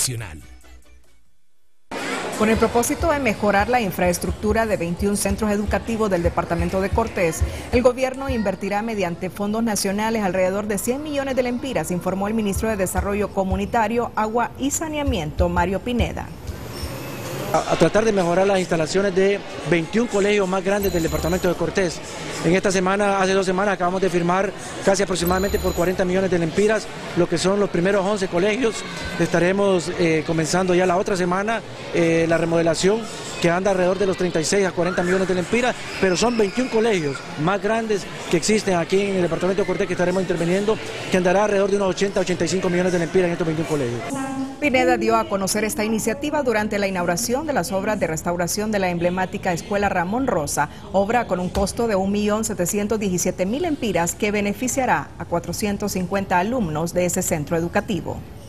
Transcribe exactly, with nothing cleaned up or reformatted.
nacional. Con el propósito de mejorar la infraestructura de veintiún centros educativos del departamento de Cortés, el gobierno invertirá mediante fondos nacionales alrededor de cien millones de lempiras, informó el ministro de Desarrollo Comunitario, Agua y Saneamiento, Mario Pineda. A, a tratar de mejorar las instalaciones de veintiún colegios más grandes del departamento de Cortés. En esta semana, hace dos semanas, acabamos de firmar casi aproximadamente por cuarenta millones de lempiras, lo que son los primeros once colegios. Estaremos eh, comenzando ya la otra semana eh, la remodelación, que anda alrededor de los treinta y seis a cuarenta millones de lempiras, pero son veintiún colegios más grandes que existen aquí en el departamento de Cortés que estaremos interviniendo, que andará alrededor de unos ochenta a ochenta y cinco millones de lempiras en estos veintiún colegios. Pineda dio a conocer esta iniciativa durante la inauguración de las obras de restauración de la emblemática Escuela Ramón Rosa, obra con un costo de un millón setecientos diecisiete mil lempiras que beneficiará a cuatrocientos cincuenta alumnos de ese centro educativo.